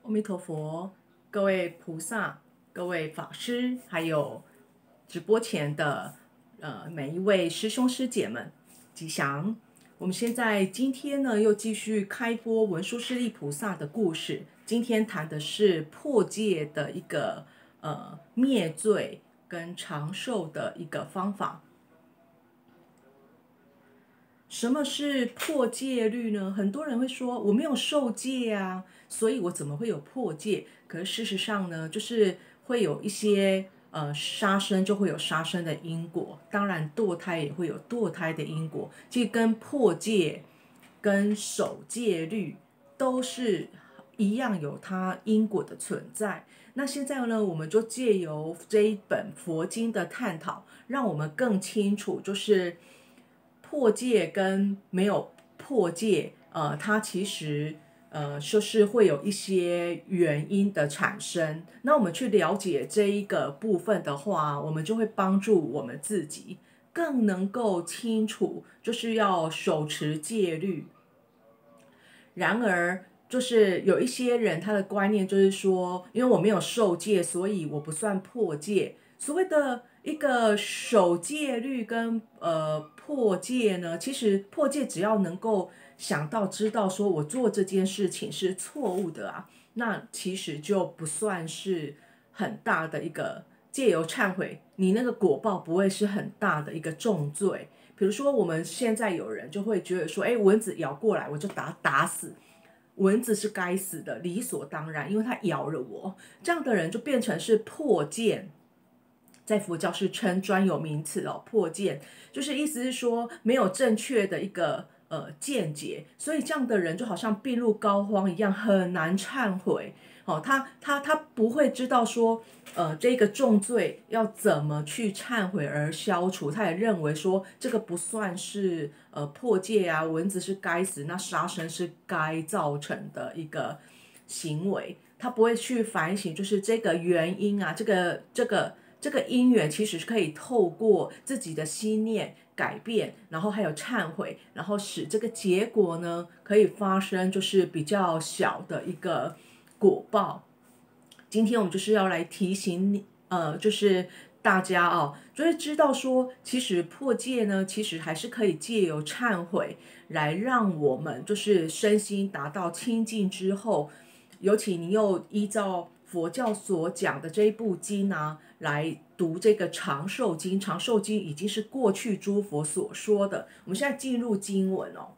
阿弥陀佛，各位菩萨、各位法师，还有直播前的每一位师兄师姐们，吉祥！我们今天呢又继续开播文殊师利菩萨的故事。今天谈的是破戒的一个灭罪跟长寿的一个方法。什么是破戒律呢？很多人会说我没有受戒啊，所以我怎么会有破戒？可是事实上呢，就是会有一些杀生就会有杀生的因果，当然堕胎也会有堕胎的因果，其实跟破戒跟守戒律都是一样有它因果的存在。那现在呢，我们就借由这一本佛经的探讨，让我们更清楚，就是破戒跟没有破戒，它其实就是会有一些原因的产生。那我们去了解这一个部分的话，我们就会帮助我们自己更能够清楚，就是要手持戒律。然而，就是有一些人他的观念就是说，因为我没有受戒，所以我不算破戒。所谓的一个守戒律跟破戒呢，其实破戒只要能够想到知道说我做这件事情是错误的啊，那其实就不算是很大的一个借由忏悔，你那个果报不会是很大的一个重罪。比如说我们现在有人就会觉得说，蚊子咬过来我就打死。蚊子是该死的，理所当然，因为它咬了我。这样的人就变成是破戒，在佛教是称专有名词哦，破戒就是意思是说没有正确的一个见解，所以这样的人就好像病入膏肓一样，很难忏悔。他不会知道说，这个重罪要怎么去忏悔而消除。他也认为说，这个不算是破戒啊，蚊子是该死，那杀生是该造成的一个行为。他不会去反省，就是这个原因啊，这个因缘其实是可以透过自己的心念改变，然后还有忏悔，然后使这个结果呢可以发生，就是比较小的一个果报。今天我们就是要来提醒你，就是大家哦，就是知道说，其实破戒呢，其实还是可以借由忏悔来让我们就是身心达到清净之后，尤其你又依照佛教所讲的这一部经啊，来读这个长寿经。长寿经已经是过去诸佛所说的，我们现在进入经文哦。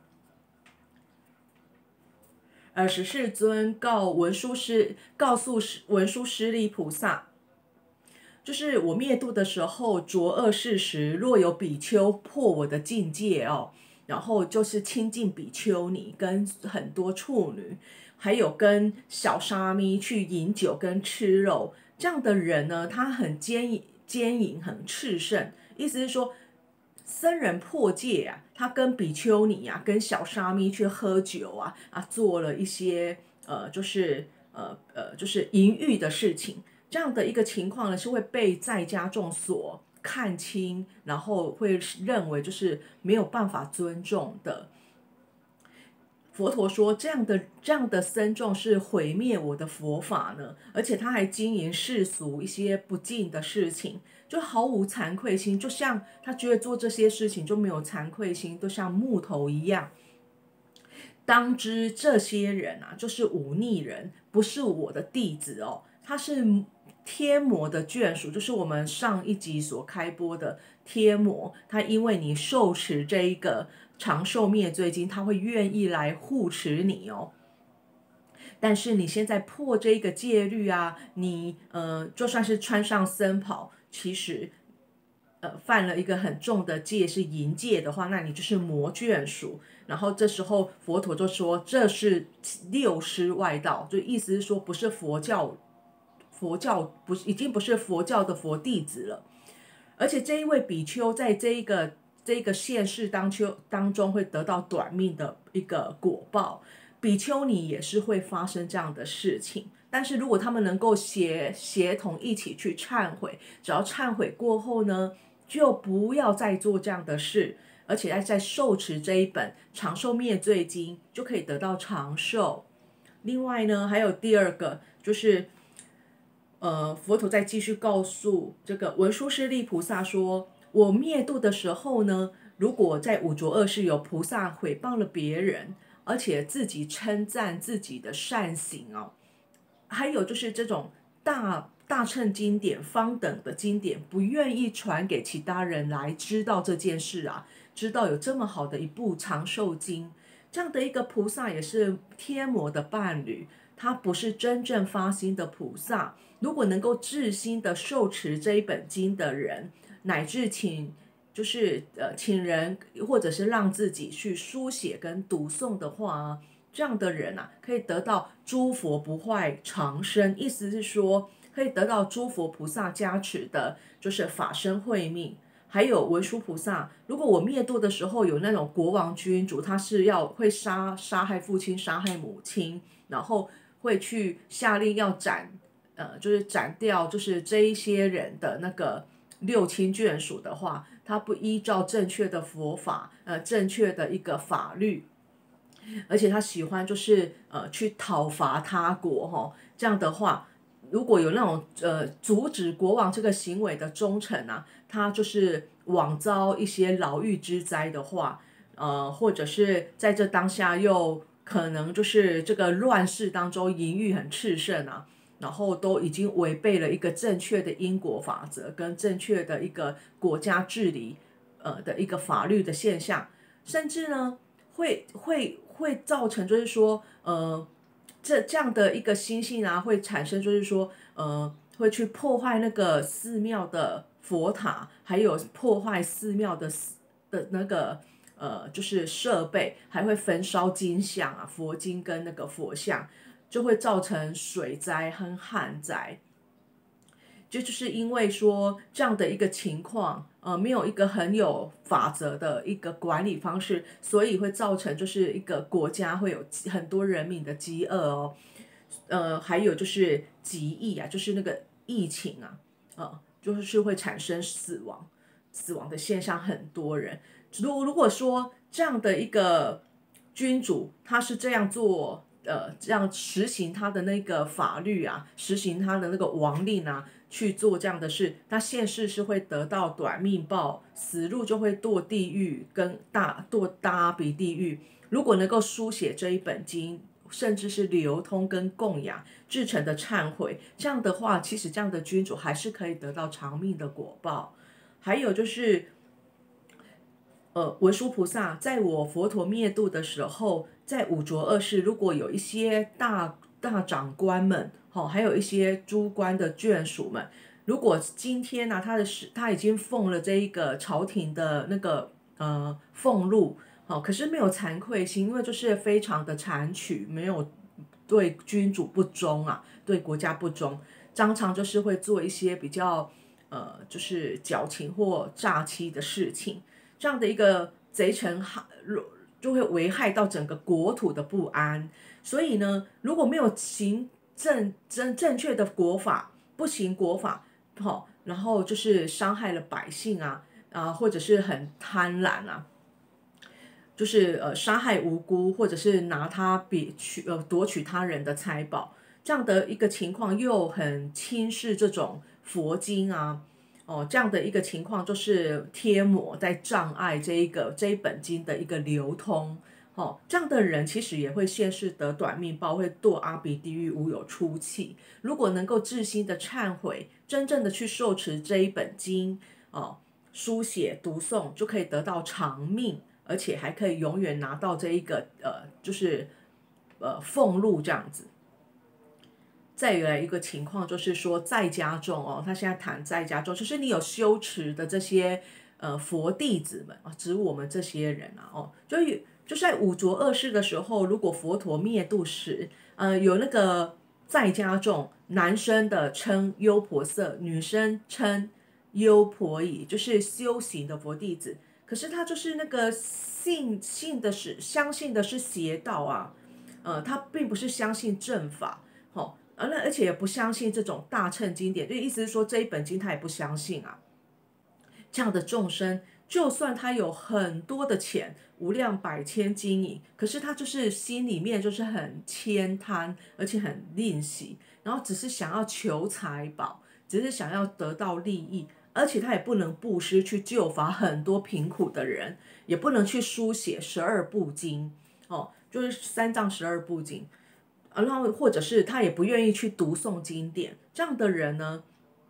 尔时世尊告诉文殊师利菩萨，就是我灭度的时候，浊恶世时，若有比丘破我的境界哦，然后就是亲近比丘尼跟很多处女，还有跟小沙弥去饮酒跟吃肉，这样的人呢，他很奸淫，很炽盛，意思是说，僧人破戒啊，他跟比丘尼啊，跟小沙弥去喝酒啊，做了一些就是淫欲的事情。这样的一个情况呢，是会被在家众所看清，然后会认为就是没有办法尊重的。佛陀说，这样的僧众是毁灭我的佛法呢，而且他还经营世俗一些不敬的事情，就毫无惭愧心，就像他觉得做这些事情就没有惭愧心，都像木头一样。当知这些人啊，就是忤逆人，不是我的弟子哦，他是天魔的眷属，就是我们上一集所开播的天魔。他因为你受持这一个长寿灭罪经，他会愿意来护持你哦。但是你现在破这个戒律啊，你就算是穿上僧袍，其实犯了一个很重的戒是淫戒的话，那你就是魔眷属。然后这时候佛陀就说这是六师外道，就意思是说不是佛教不是已经不是佛教的佛弟子了。而且这一位比丘在这个现世当中会得到短命的一个果报，比丘尼也是会发生这样的事情。但是如果他们能够协同一起去忏悔，只要忏悔过后呢，就不要再做这样的事，而且在受持这一本长寿灭罪经，就可以得到长寿。 另外呢，还有第二个就是佛陀在继续告诉这个文殊师利菩萨说，我灭度的时候呢，如果在五浊恶世有菩萨毁谤了别人，而且自己称赞自己的善行哦，还有就是这种大乘经典、方等的经典，不愿意传给其他人来知道这件事啊，知道有这么好的一部长寿经，这样的一个菩萨也是天魔的伴侣，他不是真正发心的菩萨。如果能够至心的受持这一本经的人，乃至请人或者是让自己去书写跟读诵的话，这样的人啊，可以得到诸佛不坏长生，意思是说可以得到诸佛菩萨加持的，就是法身慧命。还有文殊菩萨，如果我灭度的时候有那种国王君主，他是会杀害父亲、杀害母亲，然后会去下令要就是斩掉，就是这一些人的那个六亲眷属的话，他不依照正确的佛法，正确的一个法律，而且他喜欢就是去讨伐他国这样的话，如果有那种阻止国王这个行为的忠臣啊，他就是枉遭一些牢狱之灾的话，或者是在这当下又可能就是这个乱世当中淫欲很炽盛啊，然后都已经违背了一个正确的因果法则跟正确的一个国家治理的一个法律的现象，甚至呢会造成就是说这样的一个心性啊，会产生就是说会去破坏那个寺庙的佛塔，还有破坏寺庙的那个就是设备，还会焚烧经像啊，佛经跟那个佛像，就会造成水灾和旱灾。就是因为说这样的一个情况，没有一个很有法则的一个管理方式，所以会造成就是一个国家会有很多人民的饥饿哦，还有就是疾疫啊，就是那个疫情啊，就是会产生死亡的现象，很多人。如果说这样的一个君主他是这样做，这样实行他的那个法律啊，实行他的那个王令啊，去做这样的事，他现世是会得到短命报，死路就会堕地狱，跟堕大阿鼻地狱。如果能够书写这一本经，甚至是流通跟供养至诚的忏悔，这样的话，其实这样的君主还是可以得到长命的果报。还有就是文殊菩萨在我佛陀灭度的时候，在五浊恶世，如果有一些大长官们，还有一些诸官的眷属们，如果今天呢、他已经奉了这一个朝廷的那个俸禄，可是没有惭愧心，因为就是非常的残取，没有对君主不忠啊，对国家不忠，常常就是会做一些比较就是矫情或诈欺的事情。这样的一个贼臣就会危害到整个国土的不安。所以呢，如果没有行正确的国法，不行国法，然后就是伤害了百姓啊，或者是很贪婪啊，就是杀害无辜，或者是拿他夺取他人的财宝，这样的一个情况又很轻视这种佛经啊。这样的一个情况就是天魔在障碍这一本经的一个流通。这样的人其实也会现世得短命报，会堕阿鼻地狱，无有出气。如果能够至心的忏悔，真正的去受持这一本经，书写读诵，就可以得到长命，而且还可以永远拿到这一个就是俸禄这样子。再有一个情况就是说，在家众他现在谈在家众，就是你有修持的这些佛弟子们啊，指我们这些人啊，就在五浊恶世的时候，如果佛陀灭度时，有那个在家众，男生的称优婆塞，女生称优婆夷，就是修行的佛弟子。可是他就是那个相信的是邪道啊，他并不是相信正法，而且也不相信这种大乘经典，就意思是说这一本经他也不相信啊。这样的众生就算他有很多的钱，无量百千金银，可是他就是心里面就是很悭贪，而且很吝惜，然后只是想要求财宝，只是想要得到利益，而且他也不能布施去救拔很多贫苦的人，也不能去书写12部经哦，就是3藏12部经。然后或者是他也不愿意去读诵经典，这样的人呢，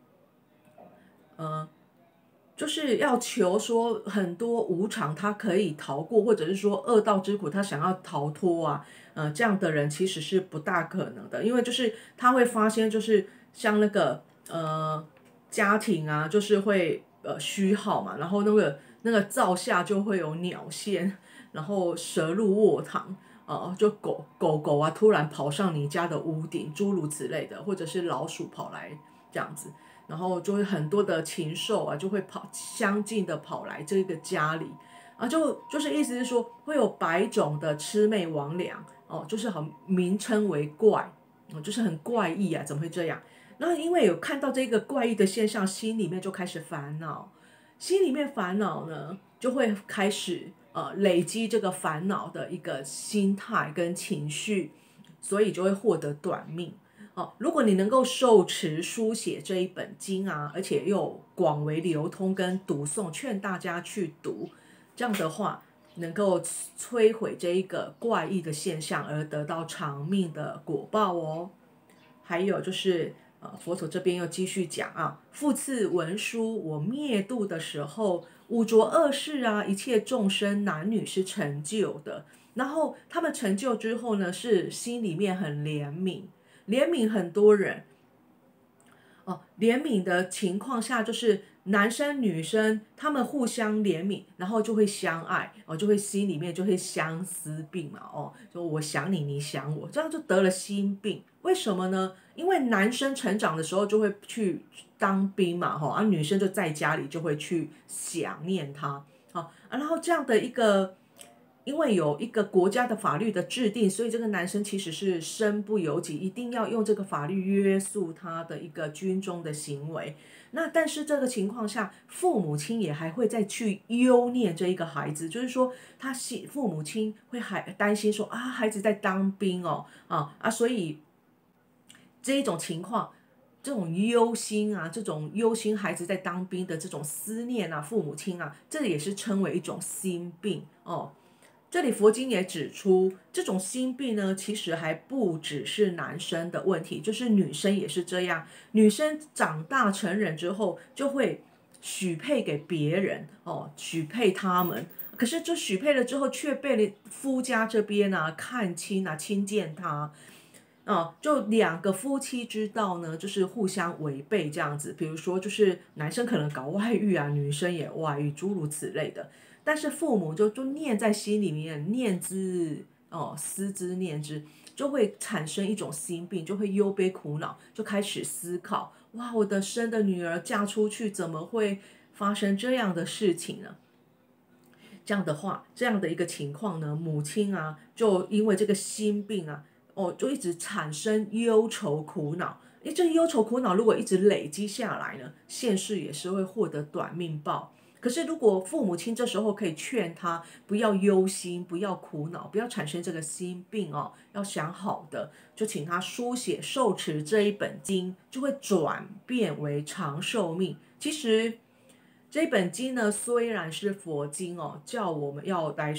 就是要求说很多无常他可以逃过，或者是说恶道之苦他想要逃脱啊，这样的人其实是不大可能的，因为就是他会发现，就是像那个家庭啊，就是会虚耗嘛，然后那个灶下就会有鸟仙，然后蛇入卧堂。就狗啊，突然跑上你家的屋顶，诸如此类的，或者是老鼠跑来这样子，然后就会很多的禽兽啊，就会相继的跑来这个家里啊，就是意思是说会有百种的魑魅魍魉哦，就是好名称为怪哦，就是很怪异啊，怎么会这样？然后因为有看到这个怪异的现象，心里面就开始烦恼，心里面烦恼呢，就会开始累积这个烦恼的一个心态跟情绪，所以就会获得短命。如果你能够受持书写这一本经啊，而且又广为流通跟读诵，劝大家去读，这样的话能够摧毁这一个怪异的现象，而得到长命的果报哦。还有就是佛陀这边又继续讲啊，复次文殊，我灭度的时候，五浊恶世啊，一切众生男女是成就的。然后他们成就之后呢，是心里面很怜悯，怜悯很多人。怜悯的情况下，就是男生女生他们互相怜悯，然后就会相爱就会心里面就会相思病嘛就我想你，你想我，这样就得了心病。为什么呢？因为男生成长的时候就会去当兵嘛女生就在家里就会去想念他然后这样的一个。因为有一个国家的法律的制定，所以这个男生其实是身不由己，一定要用这个法律约束他的一个军中的行为。那但是这个情况下，父母亲也还会再去忧念这一个孩子，就是说父母亲会还担心说孩子在当兵所以这一种情况。这种忧心啊，这种忧心孩子在当兵的这种思念啊，父母亲啊，这也是称为一种心病这里佛经也指出，这种心病呢，其实还不只是男生的问题，就是女生也是这样。女生长大成人之后，就会许配给别人许配他们。可是就许配了之后，却被夫家这边看轻轻贱他。就两个夫妻之道呢，就是互相违背这样子。比如说，就是男生可能搞外遇啊，女生也外遇，诸如此类的。但是父母就念在心里面，念之思之念之，就会产生一种心病，就会忧悲苦恼，就开始思考：哇，我的生的女儿嫁出去，怎么会发生这样的事情呢？这样的话，这样的一个情况呢，母亲就因为这个心病就一直产生忧愁苦恼。这忧愁苦恼如果一直累积下来呢，现世也是会获得短命报。可是如果父母亲这时候可以劝他不要忧心，不要苦恼，不要产生这个心病要想好的，就请他书写受持这一本经，就会转变为长寿命。其实这本经呢，虽然是佛经叫我们要来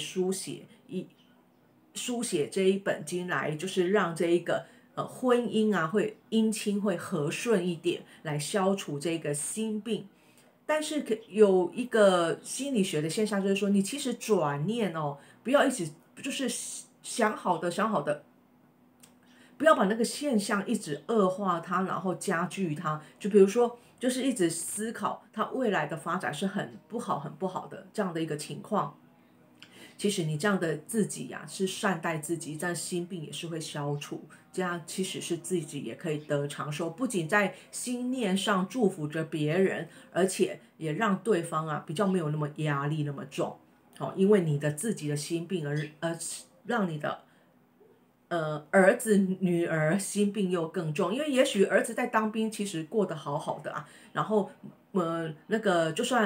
书写这一本经来，就是让这一个婚姻会姻亲会和顺一点，来消除这个心病。但是有一个心理学的现象，就是说你其实转念不要一直就是想好的想好的，不要把那个现象一直恶化它，然后加剧它。就比如说，就是一直思考它未来的发展是很不好、很不好的这样的一个情况。其实你这样的自己是善待自己，这样心病也是会消除。这样其实是自己也可以得长寿，不仅在心念上祝福着别人，而且也让对方比较没有那么压力那么重。因为你的自己的心病而让你的儿子女儿心病又更重，因为也许儿子在当兵其实过得好好的然后那个就算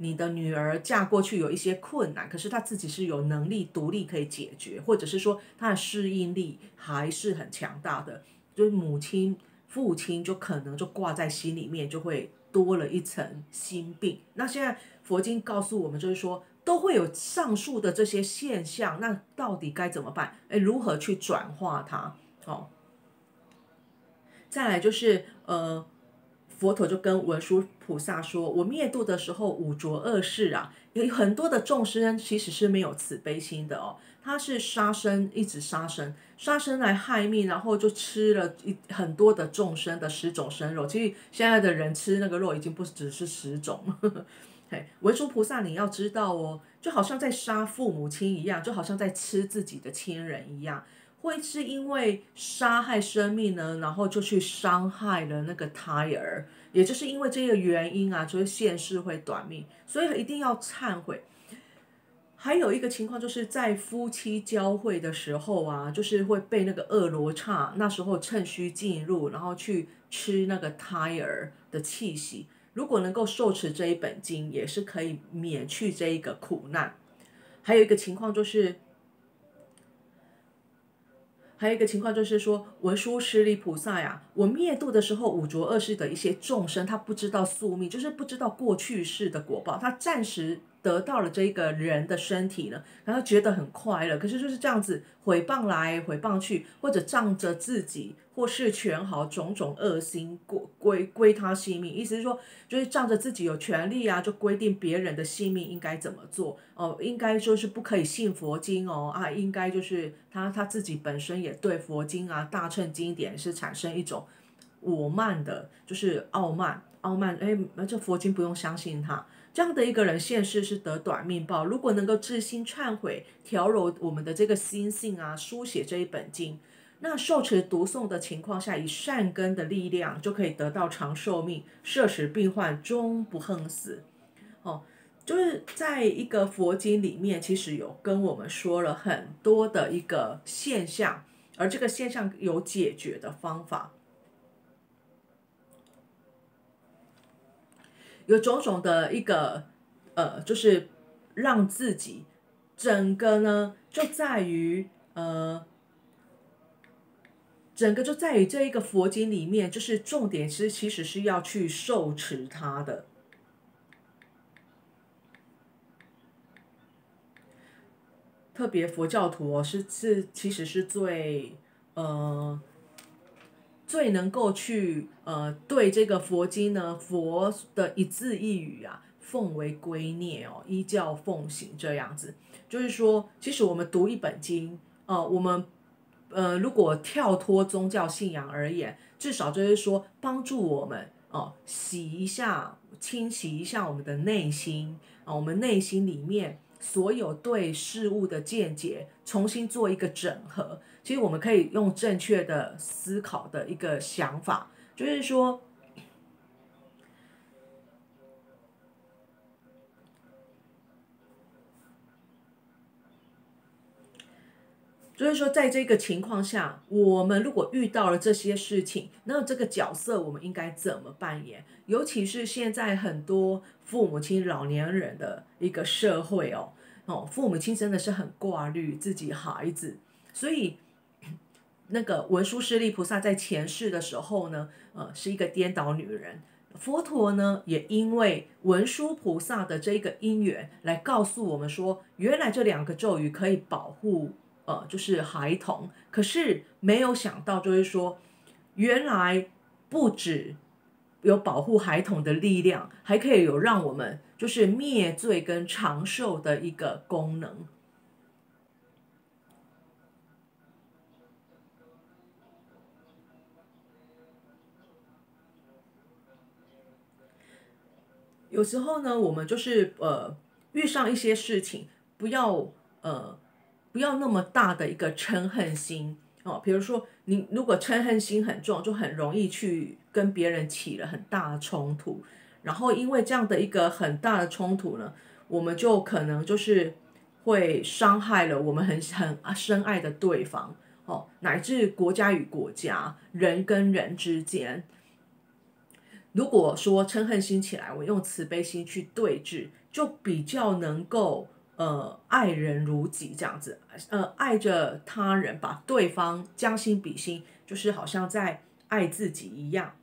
你的女儿嫁过去有一些困难，可是她自己是有能力独立可以解决，或者是说她的适应力还是很强大的，就是母亲、父亲就可能就挂在心里面，就会多了一层心病。那现在佛经告诉我们，就是说都会有上述的这些现象，那到底该怎么办？如何去转化它？哦，再来就是佛陀就跟文殊菩萨说：“我灭度的时候，五浊恶世啊，有很多的众生其实是没有慈悲心的哦，他是杀生，一直杀生，杀生来害命，然后就吃了很多的众生的10种生肉。其实现在的人吃那个肉已经不只是10种。文殊菩萨，你要知道哦，就好像在杀父母亲一样，就好像在吃自己的亲人一样。”会是因为杀害生命呢，然后就去伤害了那个胎儿，也就是因为这个原因啊，就是现世会短命，所以一定要忏悔。还有一个情况就是在夫妻交会的时候啊，就是会被那个恶罗刹那时候趁虚进入，然后去吃那个胎儿的气息。如果能够受持这一本经，也是可以免去这一个苦难。还有一个情况就是。还有一个情况就是说，文殊师利菩萨呀，我灭度的时候，五浊恶世的一些众生，他不知道宿命，就是不知道过去世的果报，他暂时得到了这个人的身体呢，然后觉得很快乐，可是就是这样子毁谤来毁谤去，或者仗着自己或是权好种种恶心归他性命，意思是说，就是仗着自己有权利啊，就规定别人的性命应该怎么做哦，应该就是不可以信佛经哦啊，应该就是他自己本身也对佛经啊大乘经典是产生一种我慢的，就是傲慢，这佛经不用相信他。这样的一个人现世是得短命报，如果能够至心忏悔，调柔我们的这个心性啊，书写这一本经，那受持读诵的情况下，以善根的力量就可以得到长寿命，摄使病患终不横死。哦，就是在一个佛经里面，其实有跟我们说了很多的一个现象，而这个现象有解决的方法。有种种的一个就是让自己整个呢，就在于整个就在于这一个佛经里面，就是重点是其实是要去受持它的。特别佛教徒哦，其实是呃最能够去对这个佛经呢，佛的一字一语啊，奉为圭臬哦，依教奉行这样子。就是说，其实我们读一本经，我们如果跳脱宗教信仰而言，至少就是说帮助我们洗一下、清洗一下我们的内心我们内心里面所有对事物的见解，重新做一个整合。其实我们可以用正确的思考的一个想法，就是说。就是说，在这个情况下，我们如果遇到了这些事情，那这个角色我们应该怎么扮演？尤其是现在很多父母亲、老年人的一个社会父母亲真的是很挂虑自己孩子，所以那个文殊师利菩萨在前世的时候呢，是一个颠倒女人。佛陀呢，也因为文殊菩萨的这个因缘，来告诉我们说，原来这2个咒语可以保护就是孩童。可是没有想到，就是说，原来不止有保护孩童的力量，还可以有让我们就是灭罪跟长寿的一个功能。有时候呢，我们就是遇上一些事情，不要呃不要那么大的一个嗔恨心比如说你如果嗔恨心很重，就很容易去跟别人起了很大的冲突，然后因为这样的一个很大的冲突呢，我们就可能就是会伤害了我们很深爱的对方乃至国家与国家、人跟人之间。如果说嗔恨心起来，我用慈悲心去对峙， 就比较能够爱人如己这样子，爱着他人，把对方将心比心，就是好像在爱自己一样。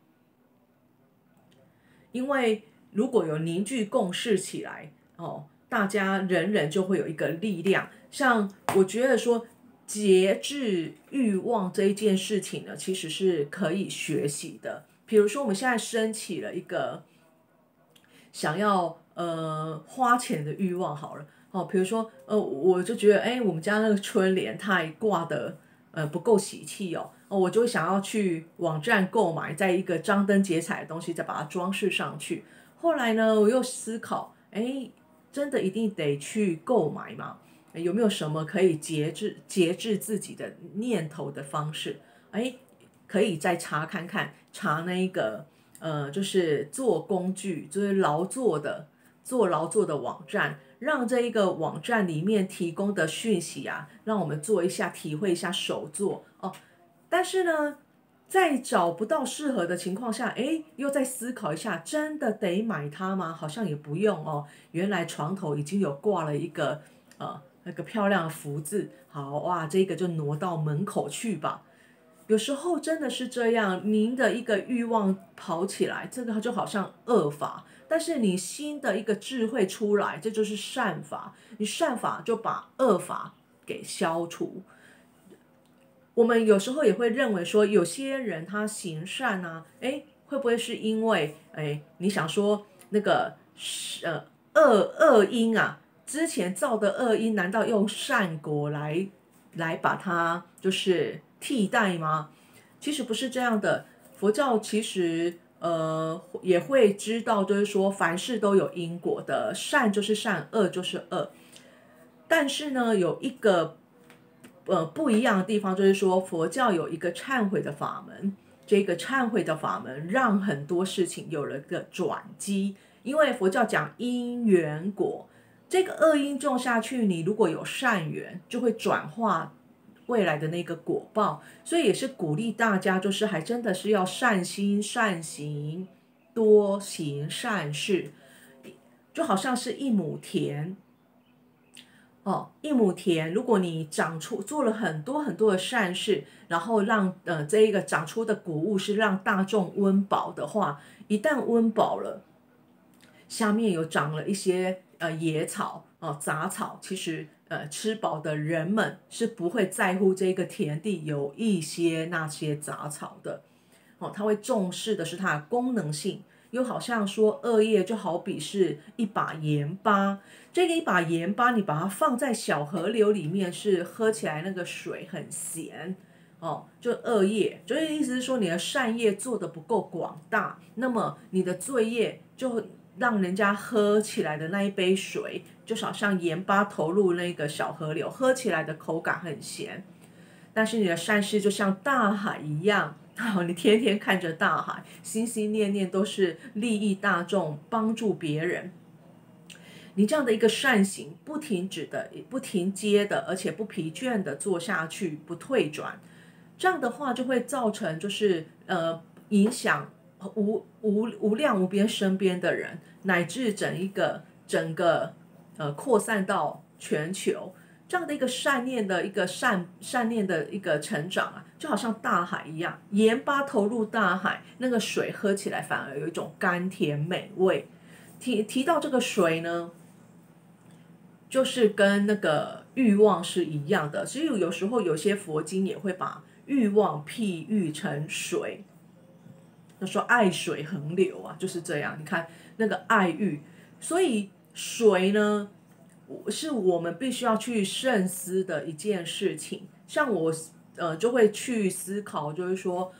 因为如果有凝聚共识起来，大家人人就会有一个力量。像我觉得说节制欲望这一件事情呢，其实是可以学习的。比如说我们现在升起了一个想要花钱的欲望好了，比如说我就觉得我们家那个春联太挂的不够喜气我就想要去网站购买，在一个张灯结彩的东西，再把它装饰上去。后来呢，我又思考，真的一定得去购买吗？有没有什么可以节制自己的念头的方式？可以再查看看，查那个就是做工具，就是做劳作的网站，让这一个网站里面提供的讯息啊，让我们做一下体会一下手作但是呢，在找不到适合的情况下，又再思考一下，真的得买它吗？好像也不用原来床头已经有挂了一个那个漂亮的福字，好哇，这个就挪到门口去吧。有时候真的是这样，您的一个欲望跑起来，这个就好像恶法，但是你新的一个智慧出来，这就是善法。你善法就把恶法给消除。我们有时候也会认为说，有些人他行善啊，会不会是因为你想说那个恶因啊，之前造的恶因，难道用善果来把它就是替代吗？其实不是这样的。佛教其实也会知道，就是说凡事都有因果的，善就是善，恶就是恶。但是呢，有一个不一样的地方，就是说佛教有一个忏悔的法门，这个忏悔的法门让很多事情有了个转机。因为佛教讲因缘果，这个恶因种下去，你如果有善缘，就会转化未来的那个果报。所以也是鼓励大家，就是还真的是要善心善行，多行善事，就好像是一亩田。一亩田，如果你做了很多很多的善事，然后让这一个长出的谷物是让大众温饱的话，一旦温饱了，下面有长了一些野草杂草，其实吃饱的人们是不会在乎这个田地有一些那些杂草的。他会重视的是它的功能性。又好像说恶业就好比是一把盐巴，这个一把盐巴你把它放在小河流里面，是喝起来那个水很咸就恶业，就是意思是说你的善业做得不够广大，那么你的罪业就让人家喝起来的那一杯水，就好像盐巴投入那个小河流，喝起来的口感很咸。但是你的善事就像大海一样，你天天看着大海，心心念念都是利益大众，帮助别人。你这样的一个善行，不停止的、不停歇的，而且不疲倦的做下去，不退转，这样的话就会造成就是影响无量无边身边的人，乃至整个扩散到全球。这样的一个善念的一个善念的一个成长啊，就好像大海一样，盐巴投入大海，那个水喝起来反而有一种甘甜美味。提到这个水呢，就是跟那个欲望是一样的。所以有时候有些佛经也会把欲望譬喻成水，他说爱水横流啊，就是这样。你看那个爱欲，所以水呢，是我们必须要去慎思的一件事情。像我就会去思考，就是说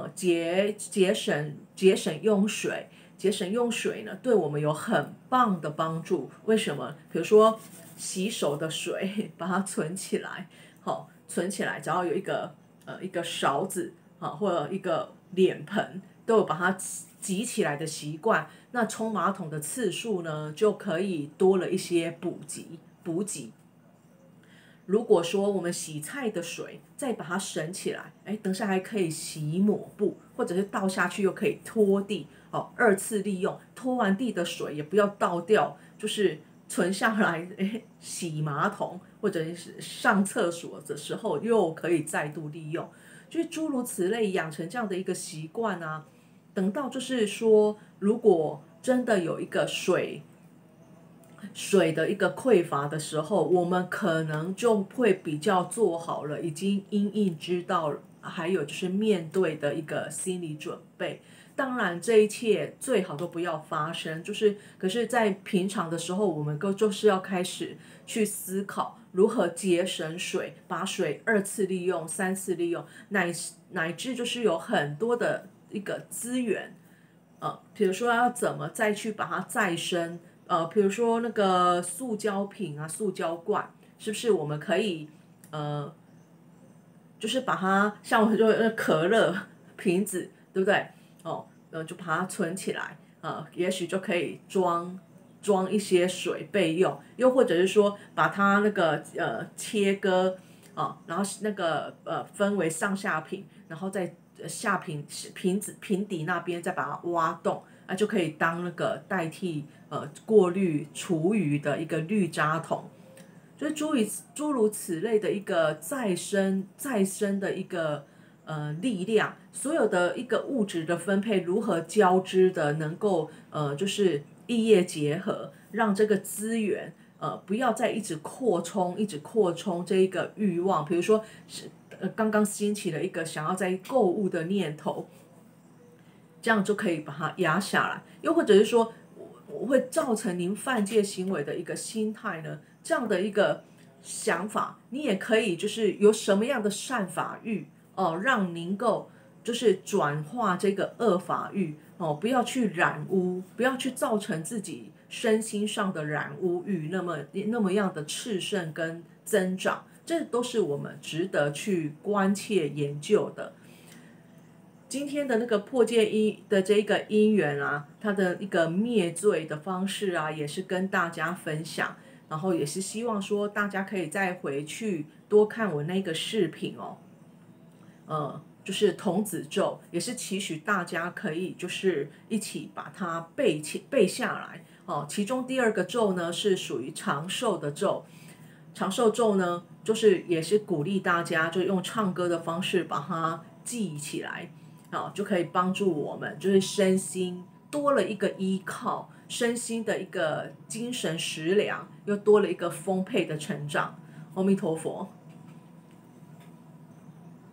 节省用水，节省用水呢，对我们有很棒的帮助。为什么？比如说洗手的水，把它存起来，存起来，只要有一个勺子或者一个脸盆，都有把它挤起来的习惯，那冲马桶的次数呢，就可以多了一些补给。如果说我们洗菜的水再把它省起来，等下还可以洗抹布，或者是倒下去又可以拖地二次利用。拖完地的水也不要倒掉， 就是存下来，洗马桶或者是上厕所的时候又可以再度利用，就是诸如此类，养成这样的一个习惯啊。等到就是说，如果真的有一个水的一个匮乏的时候，我们可能就会比较做好了，已经因应知道，还有就是面对的一个心理准备。当然，这一切最好都不要发生，可是，在平常的时候，我们就是要开始去思考如何节省水，把水二次利用、三次利用，乃至就是有很多的一个资源，比如说要怎么再去把它再生，比如说那个塑胶瓶啊、塑胶罐，是不是我们可以呃，就是把它像我就可乐瓶子，对不对？就把它存起来，也许就可以装一些水备用，又或者是说把它那个切割然后那个分为上下瓶，然后再下瓶底那边再把它挖洞，就可以当那个代替过滤厨余的一个滤渣桶。就是诸如此类的一个再生的一个力量，所有的一个物质的分配如何交织的，能够就是异业结合，让这个资源不要再一直扩充这一个欲望，比如说是刚刚兴起了一个想要在购物的念头，这样就可以把它压下来，又或者是说我会造成您犯戒行为的一个心态呢？这样的一个想法，你也可以就是有什么样的善法欲让您够就是转化这个恶法欲不要去染污，不要去造成自己身心上的染污欲那么样的炽盛跟增长，这都是我们值得去关切研究的。今天的那个破戒的这个因缘啊，它的一个灭罪的方式啊，也是跟大家分享，然后也是希望说大家可以再回去多看我那个视频就是童子咒，也是期许大家可以就是一起把它背下来其中第二个咒呢是属于长寿的咒，长寿咒呢就是也是鼓励大家就用唱歌的方式把它记起来。就可以帮助我们，就是身心多了一个依靠，身心的一个精神食粮，又多了一个丰沛的成长。阿弥陀佛。